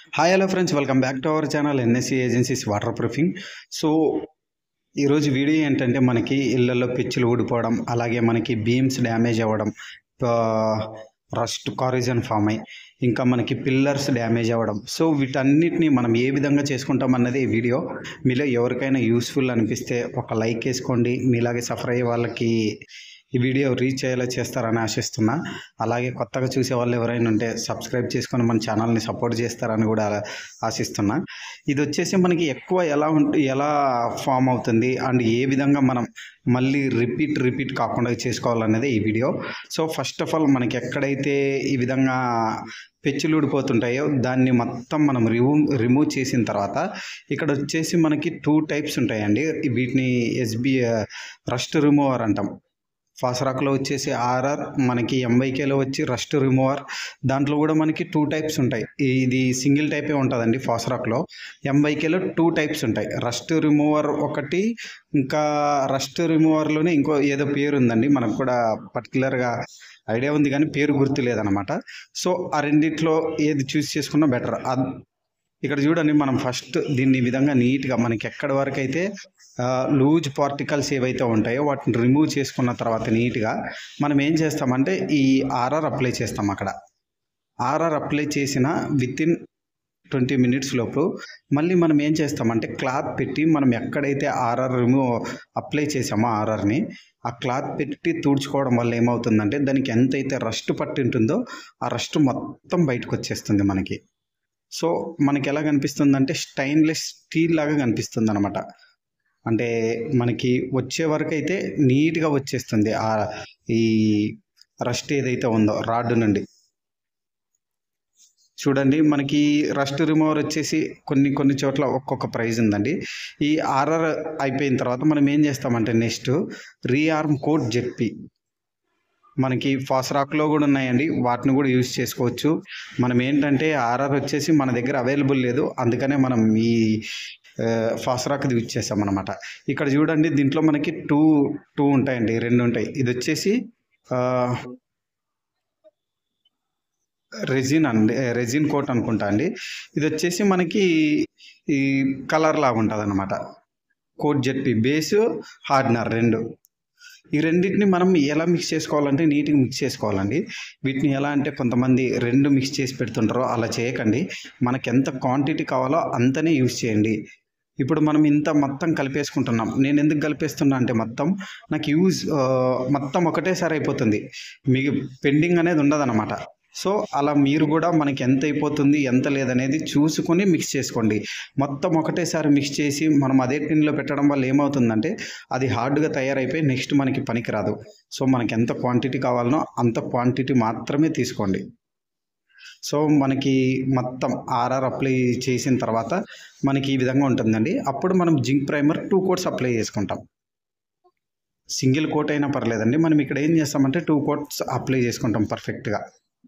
Hi hello friends, welcome back to our channel NSC agencies waterproofing. So ఈరోజు video ఏంటంటే మనకి ఇళ్లలో పిచ్చులు ఊడిపోవడం, అలాగే మనకి బీమ్స్ డ్యామేజ్ అవ్వడం, రస్ట్ కారిజన్ ఫామ్ అయ్యి ఇంకా మనకి పిల్లర్స్ డ్యామేజ్ అవ్వడం. సో వీటన్నిటిని మనం ఏ విధంగా చేసుకుంటాం అన్నది ఈ వీడియో. మీలో ఎవరికైనా యూస్ఫుల్ అనిపిస్తే ఒక లైక్ వేసుకోండి. మీలాగే సఫర్ అయ్యే వాళ్ళకి ఈ వీడియో రీచ్ అయ్యేలా చేస్తారని ఆశిస్తున్నా. అలాగే కొత్తగా చూసే వాళ్ళు ఎవరైనా ఉంటే సబ్స్క్రైబ్ చేసుకొని మన ఛానల్ని సపోర్ట్ చేస్తారని కూడా ఆశిస్తున్నా. ఇది వచ్చేసి మనకి ఎక్కువ ఎలా ఫామ్ అవుతుంది అండ్ ఏ విధంగా మనం మళ్ళీ రిపీట్ కాకుండా చేసుకోవాలనేది ఈ వీడియో. సో ఫస్ట్ ఆఫ్ ఆల్ మనకి ఎక్కడైతే ఈ విధంగా పెచ్చులు ఊడిపోతుంటాయో దాన్ని మొత్తం మనం రిమూవ్ చేసిన తర్వాత ఇక్కడ వచ్చేసి మనకి 2 టైప్స్ ఉంటాయండి. వీటిని రస్ట్ రిమూవర్ అంటాం. ఫాస్రాక్లో వచ్చేసి ఆర్ఆర్, మనకి ఎంవైకేలో వచ్చి రస్ట్ రిమూవర్. దాంట్లో కూడా మనకి 2 టైప్స్ ఉంటాయి. ఇది సింగిల్ టైపే ఉంటుందండి ఫాస్రాక్లో. ఎంవైకేలో 2 టైప్స్ ఉంటాయి. రస్ట్ రిమూవర్ ఒకటి, ఇంకా రస్ట్ రిమూవర్లోనే ఇంకో ఏదో పేరు ఉందండి, మనకు కూడా పర్టికులర్గా ఐడియా ఉంది కానీ పేరు గుర్తు లేదనమాట. సో ఆ రెండిట్లో ఏది చూస్ చేసుకున్నా బెటర్. ఇక్కడ చూడండి, మనం ఫస్ట్ దీన్ని ఈ విధంగా నీట్గా మనకి ఎక్కడి వరకు అయితే లూజ్ పార్టికల్స్ ఏవైతే ఉంటాయో వాటిని రిమూవ్ చేసుకున్న తర్వాత నీట్గా మనం ఏం చేస్తామంటే ఈ ఆర్ఆర్ అప్లై చేస్తాం. అక్కడ ఆర్ఆర్ అప్లై చేసిన వితిన్ 20 మినిట్స్ లోపు మళ్ళీ మనం ఏం చేస్తామంటే క్లాత్ పెట్టి మనం ఎక్కడైతే ఆర్ఆర్ అప్లై చేసామో ఆర్ఆర్ని ఆ క్లాత్ పెట్టి తుడుచుకోవడం వల్ల ఏమవుతుందంటే దానికి ఎంతైతే రస్ట్ పట్టి ఉంటుందో ఆ రస్ట్ మొత్తం బయటకు వచ్చేస్తుంది మనకి. సో మనకి ఎలా కనిపిస్తుందంటే స్టెయిన్లెస్ స్టీల్ లాగా కనిపిస్తుంది అనమాట. అంటే మనకి వచ్చే వరకు అయితే నీట్గా వచ్చేస్తుంది ఈ రస్ట్ ఏదైతే ఉందో రాడ్ నుండి. చూడండి, మనకి రస్ట్ రిమూవర్ వచ్చేసి కొన్ని చోట్ల ఒక్కొక్క ప్రైస్ ఉందండి. ఈ ఆర్ఆర్ అయిపోయిన తర్వాత మనం ఏం చేస్తామంటే నెక్స్ట్ రీఆర్మ్ కోట్ జెడ్పీ మనకి ఫాస్రాక్లో కూడా ఉన్నాయండి. వాటిని కూడా యూజ్ చేసుకోవచ్చు. మనం ఏంటంటే ఆర్ఆర్ వచ్చేసి మన దగ్గర అవైలబుల్ లేదు, అందుకనే మనం ఈ ఫాస్రాక్ది యూజ్ చేస్తాం అనమాట. ఇక్కడ చూడండి, దీంట్లో మనకి టూ ఉంటాయండి, 2 ఉంటాయి. ఇది వచ్చేసి రెజిన్ కోట్ అనుకుంటా అండి. ఇది వచ్చేసి మనకి ఈ కలర్ లాగా ఉంటుంది అనమాట. Coat ZP base, hardener 2. ఈ రెండింటిని మనం ఎలా మిక్స్ చేసుకోవాలంటే నీట్గా మిక్స్ చేసుకోవాలండి. వీటిని ఎలా అంటే కొంతమంది 2 మిక్స్ చేసి పెడుతుంటారో అలా చేయకండి. మనకి ఎంత క్వాంటిటీ కావాలో అంతనే యూజ్ చేయండి. ఇప్పుడు మనం ఇంత మొత్తం కలిపేసుకుంటున్నాం. నేను ఎందుకు కలిపేస్తున్నా అంటే మొత్తం నాకు మొత్తం ఒకటేసారి అయిపోతుంది, మీకు పెండింగ్ అనేది ఉండదన్నమాట. సో అలా మీరు కూడా మనకి ఎంత అయిపోతుంది ఎంత లేదనేది చూసుకొని మిక్స్ చేసుకోండి. మొత్తం ఒకటేసారి మిక్స్ చేసి మనం అదే టిన్లో పెట్టడం వల్ల ఏమవుతుందంటే అది హార్డ్గా తయారైపోయి నెక్స్ట్ మనకి పనికిరాదు. సో మనకి ఎంత క్వాంటిటీ కావాలనో అంత క్వాంటిటీ మాత్రమే తీసుకోండి. సో మనకి మొత్తం ఆర్ఆర్ అప్లై చేసిన తర్వాత మనకి ఈ విధంగా ఉంటుందండి. అప్పుడు మనం జింక్ ప్రైమర్ 2 కోట్స్ అప్లై చేసుకుంటాం. సింగిల్ కోట్ అయినా పర్లేదండి. మనం ఇక్కడ ఏం చేస్తామంటే 2 కోట్స్ అప్లై చేసుకుంటాం పర్ఫెక్ట్గా.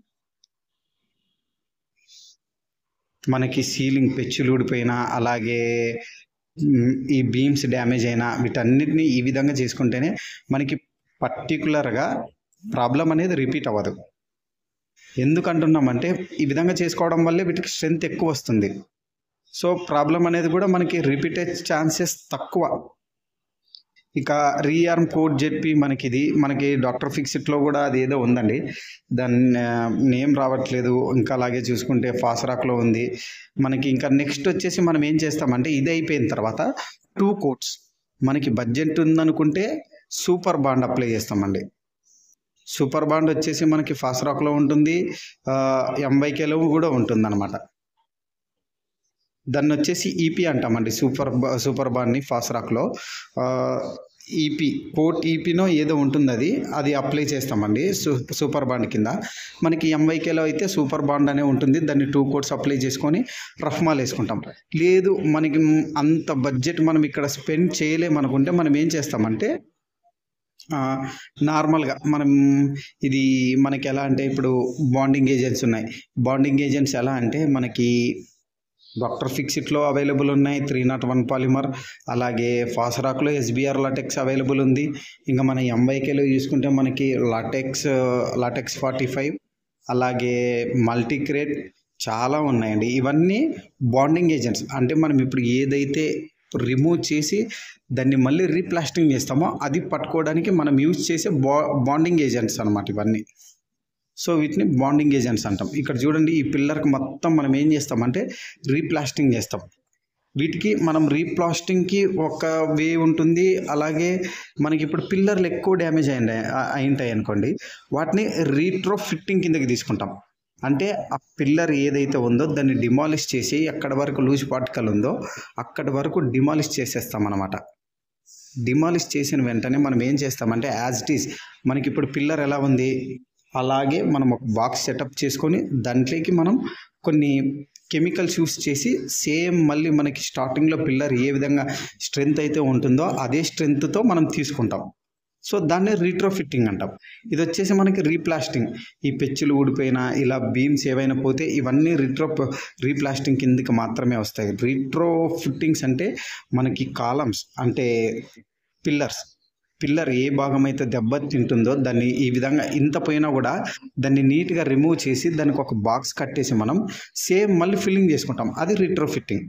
మనకి సీలింగ్ పెచ్చులు ఊడిపోయినా అలాగే ఈ బీమ్స్ డ్యామేజ్ అయినా వీటన్నిటిని ఈ విధంగా చేసుకుంటేనే మనకి పర్టికులర్గా ప్రాబ్లం అనేది రిపీట్ అవ్వదు. ఎందుకంటున్నామంటే ఈ విధంగా చేసుకోవడం వల్లే వీటికి స్ట్రెంత్ ఎక్కువ వస్తుంది. సో ప్రాబ్లం అనేది కూడా మనకి రిపీటెడ్ ఛాన్సెస్ తక్కువ. ఇక రీఆర్మ్ కోట్ జెడ్పీ మనకి డాక్టర్ ఫిక్సిట్లో కూడా అది ఏదో ఉందండి, దాని నేమ్ రావట్లేదు. ఇంకా అలాగే చూసుకుంటే ఫాస్రాక్లో ఉంది మనకి. ఇంకా నెక్స్ట్ వచ్చేసి మనం ఏం చేస్తామంటే ఇది అయిపోయిన తర్వాత 2 కోట్స్ మనకి బడ్జెట్ ఉందనుకుంటే సూపర్ బాండ్ అప్లై చేస్తామండి. సూపర్ బాండ్ వచ్చేసి మనకి ఫాస్రాక్లో ఉంటుంది, ఎంవైకేలో కూడా ఉంటుంది అనమాట. దాన్ని వచ్చేసి ఈపీ అంటామండి. సూపర్ బాండ్ని ఫాస్రాక్లో కోట్ ఈపీనో ఏదో ఉంటుంది, అది అప్లై చేస్తామండి సూపర్ బాండ్ కింద. మనకి ఎంవైకేలో అయితే సూపర్ బాండ్ అనే ఉంటుంది, దాన్ని 2 కోట్స్ అప్లై చేసుకొని రఫ్ మాల్ వేసుకుంటాం. లేదు మనకి అంత బడ్జెట్ మనం ఇక్కడ స్పెండ్ చేయలేమనుకుంటే మనం ఏం చేస్తామంటే నార్మల్గా మనకి ఎలా అంటే ఇప్పుడు బాండింగ్ ఏజెంట్స్ ఉన్నాయి. బాండింగ్ ఏజెంట్స్ ఎలా అంటే మనకి డాక్టర్ ఫిక్సిట్లో అవైలబుల్ ఉన్నాయి 301 పాలిమర్, అలాగే ఫాస్రాక్లో ఎస్బిఆర్ లాటెక్స్ అవైలబుల్ ఉంది. ఇంకా మన ఎంవైకేలో చూసుకుంటే మనకి లాటెక్స్ 45, అలాగే మల్టీక్రేట్, చాలా ఉన్నాయండి. ఇవన్నీ బాండింగ్ ఏజెంట్స్. అంటే మనం ఇప్పుడు ఏదైతే రిమూవ్ చేసి దాన్ని మళ్ళీ రీప్లాస్టింగ్ చేస్తామో అది పట్టుకోవడానికి మనం యూజ్ చేసే బాండింగ్ ఏజెంట్స్ అనమాట ఇవన్నీ. సో వీటిని బాండింగ్ ఏజెంట్స్ అంటాం. ఇక్కడ చూడండి, ఈ పిల్లర్కి మొత్తం మనం ఏం చేస్తామంటే రీప్లాస్టింగ్ చేస్తాం. వీటికి మనం రీప్లాస్టింగ్కి ఒక వే ఉంటుంది. అలాగే మనకి ఇప్పుడు పిల్లర్లు ఎక్కువ డ్యామేజ్ అయింటాయి అనుకోండి, వాటిని రీట్రో ఫిట్టింగ్ కిందకి తీసుకుంటాం. అంటే ఆ పిల్లర్ ఏదైతే ఉందో దాన్ని డిమాలిష్ చేసి ఎక్కడి వరకు లూజ్ పార్టికల్ ఉందో అక్కడి వరకు డిమాలిష్ చేసేస్తాం అన్నమాట. డిమాలిష్ చేసిన వెంటనే మనం ఏం చేస్తామంటే యాజ్ ఇట్ ఈస్ మనకి ఇప్పుడు పిల్లర్ ఎలా ఉంది అలాగే మనం ఒక బాక్స్ సెటప్ చేసుకొని దాంట్లోకి మనం కొన్ని కెమికల్స్ యూస్ చేసి సేమ్ మళ్ళీ మనకి స్టార్టింగ్లో పిల్లర్ ఏ విధంగా స్ట్రెంగ్త్ అయితే ఉంటుందో అదే స్ట్రెంగ్త్తో మనం తీసుకుంటాం. సో దాన్ని రీట్రోఫిట్టింగ్ అంటాం. ఇది వచ్చేసి మనకి రీప్లాస్టింగ్. ఈ పెచ్చులు ఊడిపోయినా ఇలా బీమ్స్ ఏవైనా పోతే ఇవన్నీ రీప్లాస్టింగ్ కిందకి మాత్రమే వస్తాయి. రీట్రోఫిట్టింగ్స్ అంటే మనకి కాలమ్స్ అంటే పిల్లర్ ఏ భాగం అయితే దెబ్బ తింటుందో దాన్ని ఈ విధంగా ఇంత పోయినా కూడా దాన్ని నీట్గా రిమూవ్ చేసి దానికి ఒక బాక్స్ కట్టేసి మనం సేమ్ మళ్ళీ ఫిల్లింగ్ చేసుకుంటాం. అది రీట్రోఫిట్టింగ్.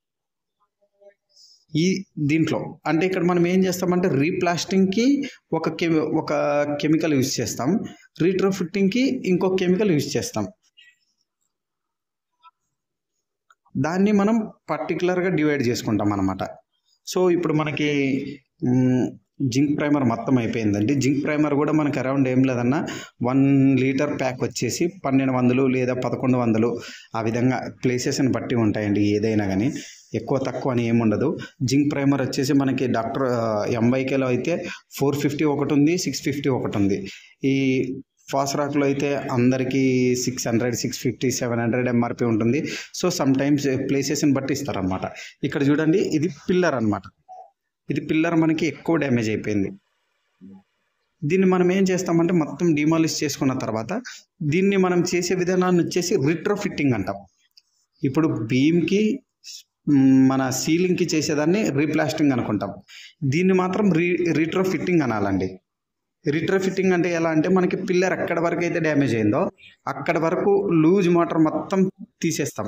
దీంట్లో అంటే ఇక్కడ మనం ఏం చేస్తామంటే రీప్లాస్టింగ్కి ఒక కెమికల్ యూజ్ చేస్తాం, రీట్రోఫిట్టింగ్కి ఇంకొక కెమికల్ యూజ్ చేస్తాం. దాన్ని మనం పర్టికులర్గా డివైడ్ చేసుకుంటాం అన్నమాట. సో ఇప్పుడు మనకి జింక్ ప్రైమర్ మొత్తం అయిపోయిందండి. జింక్ ప్రైమర్ కూడా మనకి అరౌండ్ ఏం లేదన్నా 1 లీటర్ ప్యాక్ వచ్చేసి 1200 లేదా 1100 ఆ విధంగా ప్లేసెస్ని బట్టి ఉంటాయండి. ఏదైనా కానీ ఎక్కువ తక్కువ అని ఏముండదు. జింక్ ప్రైమర్ వచ్చేసి మనకి డాక్టర్ MYKలో అయితే 450 ఒకటి ఉంది, 650 ఒకటి ఉంది. ఈ ఫాస్రాక్లో అయితే అందరికీ 600, 650, 700 MRP ఉంటుంది. సో సమ్ టైమ్స్ ప్లేసెస్ని బట్టి ఇస్తారనమాట. ఇక్కడ చూడండి, ఇది పిల్లర్ అనమాట. ఇది పిల్లర్ మనకి ఎక్కువ డ్యామేజ్ అయిపోయింది. దీన్ని మనం ఏం చేస్తామంటే మొత్తం డిమాలిష్ చేసుకున్న తర్వాత దీన్ని మనం చేసే విధానాన్ని వచ్చేసి రీట్రోఫిట్టింగ్ అంటాం. ఇప్పుడు బీమ్కి మన సీలింగ్కి చేసేదాన్ని రీప్లాస్టింగ్ అనుకుంటాం. దీన్ని మాత్రం రీట్రోఫిట్టింగ్ అనాలండి. రీట్రోఫిట్టింగ్ అంటే ఎలా అంటే మనకి పిల్లర్ ఎక్కడి వరకు అయితే డ్యామేజ్ అయిందో అక్కడి వరకు లూజ్ మోటార్ మొత్తం తీసేస్తాం.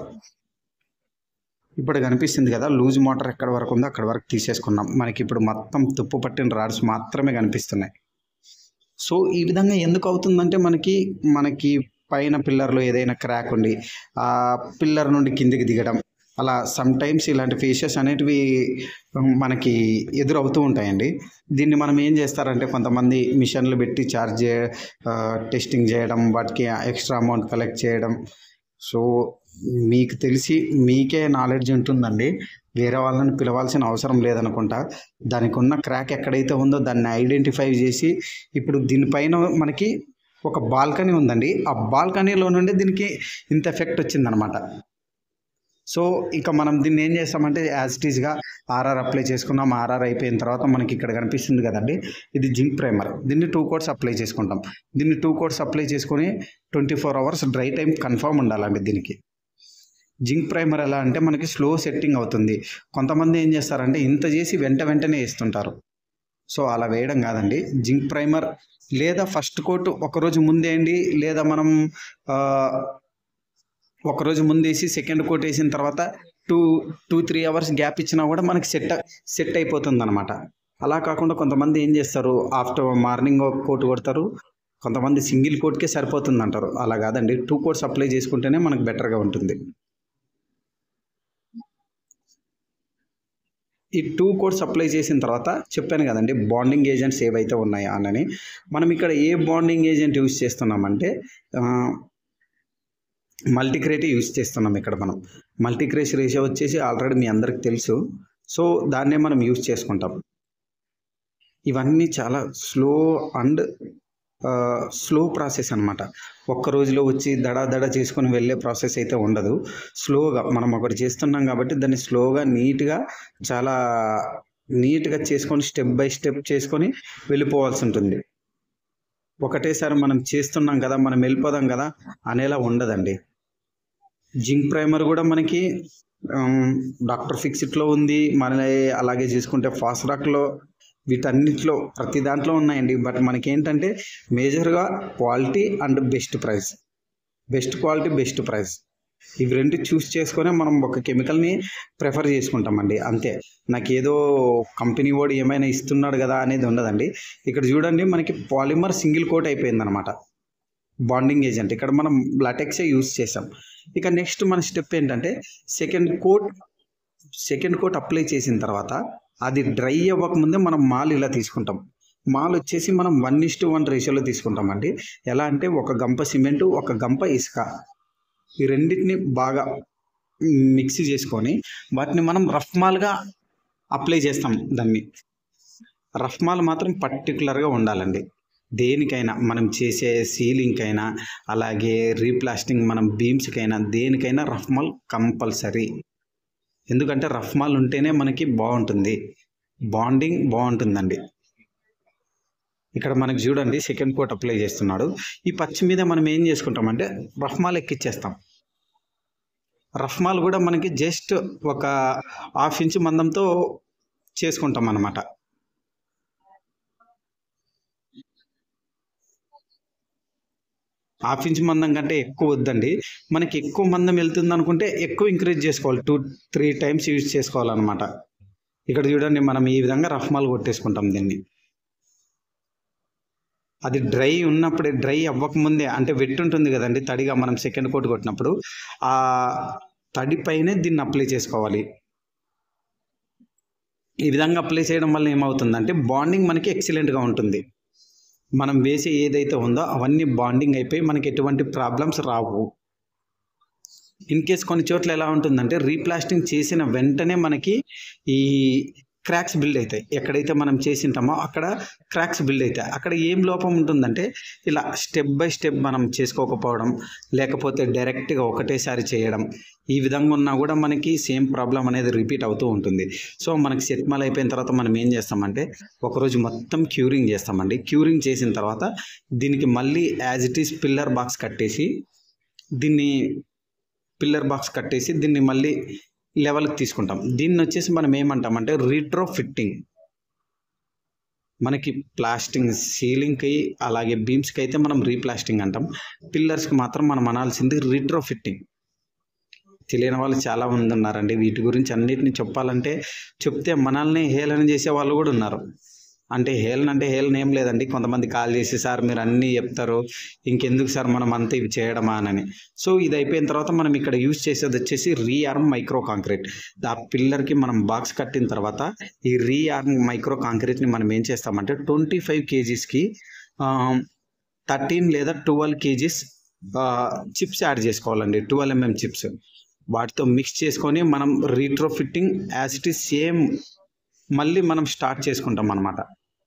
ఇప్పుడు కనిపిస్తుంది కదా, లూజ్ మోటార్ ఎక్కడి వరకు ఉందో అక్కడి వరకు తీసేసుకున్నాం. మనకి ఇప్పుడు మొత్తం తుప్పు పట్టిన రాడ్స్ మాత్రమే కనిపిస్తున్నాయి. సో ఈ విధంగా ఎందుకు అవుతుందంటే మనకి పైన పిల్లర్లో ఏదైనా క్రాక్ ఉండి ఆ పిల్లర్ నుండి కిందికి దిగడం, అలా సమ్ టైమ్స్ ఇలాంటి ఫేషెస్ అనేటివి మనకి ఎదురవుతూ ఉంటాయండి. దీన్ని మనం ఏం చేస్తారంటే కొంతమంది మిషన్లు పెట్టి టెస్టింగ్ చేయడం, వాటికి ఎక్స్ట్రా అమౌంట్ కలెక్ట్ చేయడం. సో మీకు తెలిసి మీకే నాలెడ్జ్ ఉంటుందండి, వేరే వాళ్ళని పిలవాల్సిన అవసరం లేదనుకుంటా. దానికి ఉన్న క్రాక్ ఎక్కడైతే ఉందో దాన్ని ఐడెంటిఫై చేసి ఇప్పుడు దీనిపైన మనకి ఒక బాల్కనీ ఉందండి, ఆ బాల్కనీలో నుండి దీనికి ఇంత ఎఫెక్ట్ వచ్చిందనమాట. సో ఇక మనం దీన్ని ఏం చేస్తామంటే యాజ్ ఇట్ ఈస్గా ఆర్ఆర్ అప్లై చేసుకున్నాం. ఆర్ఆర్ అయిపోయిన తర్వాత మనకి ఇక్కడ కనిపిస్తుంది కదండి, ఇది జింక్ ప్రైమర్. దీన్ని 2 కోట్స్ అప్లై చేసుకుంటాం. దీన్ని 2 కోట్స్ అప్లై చేసుకొని 24 అవర్స్ డ్రై టైం కన్ఫర్మ్ ఉండాలండి దీనికి. జింక్ ప్రైమర్ ఎలా అంటే మనకి స్లో సెట్టింగ్ అవుతుంది. కొంతమంది ఏం చేస్తారంటే ఇంత చేసి వెంటనే వేస్తుంటారు. సో అలా వేయడం కాదండి. జింక్ ప్రైమర్ లేదా ఫస్ట్ కోట్ ఒకరోజు ముందేయండి, లేదా మనం ఒకరోజు ముందేసి సెకండ్ కోట్ వేసిన తర్వాత 2-3 అవర్స్ గ్యాప్ ఇచ్చినా కూడా మనకి సెట్ అయిపోతుంది అనమాట. అలా కాకుండా కొంతమంది ఏం చేస్తారు, ఆఫ్టర్ మార్నింగ్ ఒక కోట్ కొడతారు, కొంతమంది సింగిల్ కోట్కే సరిపోతుంది అంటారు. అలా కాదండి, 2 కోట్స్ అప్లై చేసుకుంటేనే మనకు బెటర్గా ఉంటుంది. ఈ 2 కోట్స్ అప్లై చేసిన తర్వాత చెప్పాను కదండి బాండింగ్ ఏజెంట్స్ ఏవైతే ఉన్నాయో అని. మనం ఇక్కడ ఏ బాండింగ్ ఏజెంట్ యూజ్ చేస్తున్నామంటే మల్టీక్రేట్ యూజ్ చేస్తున్నాం. ఇక్కడ మనం మల్టీక్రేట్ రేషియో వచ్చేసి ఆల్రెడీ మీ అందరికి తెలుసు. సో దాన్నే మనం యూజ్ చేసుకుంటాం. ఇవన్నీ చాలా స్లో ప్రాసెస్ అనమాట. ఒక్క రోజులో వచ్చి దడ చేసుకొని వెళ్ళే ప్రాసెస్ అయితే ఉండదు. స్లోగా మనం ఒకటి చేస్తున్నాం కాబట్టి దాన్ని స్లోగా చాలా నీట్గా చేసుకొని స్టెప్ బై స్టెప్ చేసుకొని వెళ్ళిపోవాల్సి ఉంటుంది. ఒకటేసారి మనం చేస్తున్నాం కదా, మనం వెళ్ళిపోదాం కదా అనేలా ఉండదండి. జింక్ ప్రైమర్ కూడా మనకి డాక్టర్ ఫిక్సిట్లో ఉంది, అలాగే చూసుకుంటే ఫాస్రాక్లో, వీటన్నిటిలో ప్రతి దాంట్లో ఉన్నాయండి. బట్ మనకేంటంటే మేజర్గా quality and best price, best quality best price. ఇవి రెండు చూస్ చేసుకొని మనం ఒక కెమికల్ని ప్రిఫర్ చేసుకుంటామండి అంతే. నాకు ఏదో కంపెనీ వాడు ఏమైనా ఇస్తున్నాడు కదా అనేది ఉండదండి. ఇక్కడ చూడండి మనకి పాలిమర్ సింగిల్ కోట్ అయిపోయిందనమాట, బాండింగ్ ఏజెంట్. ఇక్కడ మనం లాటెక్సే యూస్ చేసాం. ఇక నెక్స్ట్ మన స్టెప్ ఏంటంటే సెకండ్ కోట్ అప్లై చేసిన తర్వాత అది డ్రై అవ్వకముందే మనం మాల్ ఇలా తీసుకుంటాం. మాల్ వచ్చేసి మనం 1:1 రేషియోలో తీసుకుంటామండి. ఎలా అంటే ఒక గంప సిమెంటు, ఒక గంప ఇసుక, ఈ రెండింటిని బాగా మిక్స్ చేసుకొని వాటిని మనం రఫ్ మాల్గా అప్లై చేస్తాం. దాన్ని రఫ్ మాల్ మాత్రం పర్టికులర్గా ఉండాలండి. దేనికైనా మనం చేసే సీలింగ్కైనా అలాగే రీప్లాస్టింగ్ మనం బీమ్స్కైనా దేనికైనా రఫ్ మాల్ కంపల్సరీ. ఎందుకంటే రఫ్ మాల్ ఉంటేనే మనకి బాగుంటుంది, బాండింగ్ బాగుంటుందండి. ఇక్కడ మనకి చూడండి సెకండ్ కోట్ అప్లై చేస్తున్నాడు. ఈ పచ్చి మీద మనం ఏం చేసుకుంటామంటే రఫ్ మాల్ ఎక్కిచ్చేస్తాం. రఫ్ మాల్ కూడా మనకి జస్ట్ ఒక 1/2 ఇంచ్ మందంతో చేసుకుంటాం అన్నమాట. హాఫ్ ఇంచ్ మందం కంటే ఎక్కువ వద్దండి. మనకి ఎక్కువ మందం వెళ్తుంది అనుకుంటే ఎక్కువ ఇంక్రీజ్ చేసుకోవాలి, 2-3 టైమ్స్ యూజ్ చేసుకోవాలన్నమాట. ఇక్కడ చూడండి మనం ఈ విధంగా రఫ్ మాల్ కొట్టేసుకుంటాం దీన్ని. అది డ్రై ఉన్నప్పుడే, డ్రై అవ్వకముందే, అంటే వెట్ ఉంటుంది కదండి తడిగా, మనం సెకండ్ కోట్ కొట్టినప్పుడు ఆ తడి పైనే దీన్ని అప్లై చేసుకోవాలి. ఈ విధంగా అప్లై చేయడం వల్ల ఏమవుతుందంటే బాండింగ్ మనకి ఎక్సలెంట్గా ఉంటుంది. మనం వేసే ఏదైతే ఉందో అవన్నీ బాండింగ్ అయిపోయి మనకి ఎటువంటి ప్రాబ్లమ్స్ రావు. ఇన్ కేస్ కొన్ని చోట్ల ఎలా ఉంటుందంటే రీప్లాస్టింగ్ చేసిన వెంటనే మనకి ఈ క్రాక్స్ బిల్డ్ అవుతాయి. ఎక్కడైతే మనం చేసింటామో అక్కడ క్రాక్స్ బిల్డ్ అవుతాయి. అక్కడ ఏం లోపం ఉంటుందంటే ఇలా స్టెప్ బై స్టెప్ మనం చేసుకోకపోవడం, లేకపోతే డైరెక్ట్గా ఒకటేసారి చేయడం, ఈ విధంగా ఉన్నా కూడా మనకి సేమ్ ప్రాబ్లం అనేది రిపీట్ అవుతూ ఉంటుంది. సో మనకి సెట్ మాల్ అయిపోయిన తర్వాత మనం ఏం చేస్తామంటే ఒకరోజు మొత్తం క్యూరింగ్ చేస్తామండి. క్యూరింగ్ చేసిన తర్వాత దీనికి మళ్ళీ as it is pillar box కట్టేసి దీన్ని మళ్ళీ లెవెల్కి తీసుకుంటాం. దీన్ని వచ్చేసి మనం ఏమంటామంటే రీట్రో ఫిట్టింగ్. మనకి ప్లాస్టింగ్ సీలింగ్కి అలాగే బీమ్స్కి అయితే మనం రీప్లాస్టింగ్ అంటాం. పిల్లర్స్కి మాత్రం మనం అనాల్సింది రీట్రో ఫిట్టింగ్. తెలియని వాళ్ళు చాలా మంది ఉన్నారండి. వీటి గురించి అన్నిటిని చెప్పాలంటే చెప్తే మనల్ని హేళన చేసే వాళ్ళు కూడా ఉన్నారు. అంటే హేళన ఏం లేదండి. కొంతమంది కాల్ చేసి సార్ మీరు అన్నీ చెప్తారు, ఇంకెందుకు సార్ మనం అంతా ఇవి చేయడమా అని. సో ఇది అయిపోయిన తర్వాత మనం ఇక్కడ యూజ్ చేసేది వచ్చేసి రీఆర్మ్ మైక్రో కాంక్రీట్. ఆ పిల్లర్కి మనం బాక్స్ కట్టిన తర్వాత ఈ రీఆర్మ్ మైక్రో కాంక్రీట్ని మనం ఏం చేస్తామంటే 25 kgsకి 13 లేదా 12 kgs చిప్స్ యాడ్ చేసుకోవాలండి. 12 mm చిప్స్ వాటితో మిక్స్ చేసుకొని మనం retrofitting as it is same మళ్ళీ మనం స్టార్ట్ చేసుకుంటాం అన్నమాట.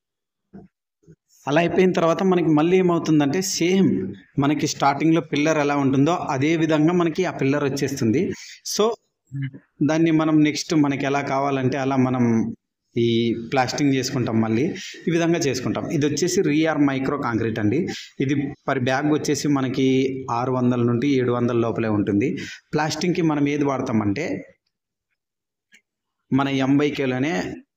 అలా అయిపోయిన తర్వాత మనకి మళ్ళీ ఏమవుతుందంటే సేమ్ మనకి స్టార్టింగ్లో పిల్లర్ ఎలా ఉంటుందో అదే విధంగా మనకి ఆ పిల్లర్ వచ్చేస్తుంది. సో దాన్ని మనం నెక్స్ట్ మనకి ఎలా కావాలంటే అలా మనం ఈ ప్లాస్టింగ్ చేసుకుంటాం. మళ్ళీ ఈ విధంగా చేసుకుంటాం. ఇది వచ్చేసి రీఆర్మ్ మైక్రో కాంక్రీట్ అండి. ఇది పర్ బ్యాగ్ వచ్చేసి మనకి 600 నుండి 700 లోపలే ఉంటుంది. ప్లాస్టింగ్కి మనం ఏది వాడతామంటే మన ఎంబైకేలోనే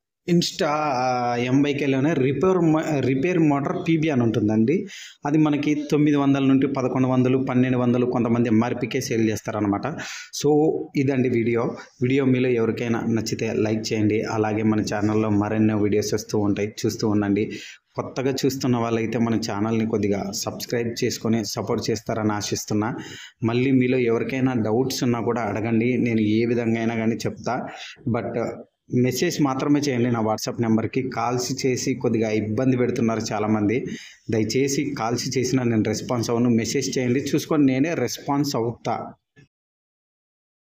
రిపేర్ మోటార్ పీబీ అని ఉంటుందండి. అది మనకి 900 నుండి 1100, 1200 కొంతమంది ఎంఆర్పీకే సేల్ చేస్తారనమాట. సో ఇదండి వీడియో మీలో ఎవరికైనా నచ్చితే లైక్ చేయండి. అలాగే మన ఛానల్లో మరెన్నో వీడియోస్ వస్తూ ఉంటాయి, చూస్తూ ఉండండి. కొత్తగా చూస్తున్న వాళ్ళైతే మన ఛానల్ని కొద్దిగా సబ్స్క్రైబ్ చేసుకొని సపోర్ట్ చేస్తారని ఆశిస్తున్నా. మళ్ళీ మీలో ఎవరికైనా డౌట్స్ ఉన్నా కూడా అడగండి, నేను ఏ విధంగా అయినా కానీ చెప్తా. బట్ మెసేజ్ మాత్రమే చేయండి నా వాట్సాప్ నెంబర్కి. కాల్స్ చేసి కొద్దిగా ఇబ్బంది పెడుతున్నారు చాలామంది. దయచేసి కాల్స్ చేసినా నేను రెస్పాన్స్ అవ్వను. మెసేజ్ చేయండి, చూసుకొని నేనే రెస్పాన్స్ అవుతా.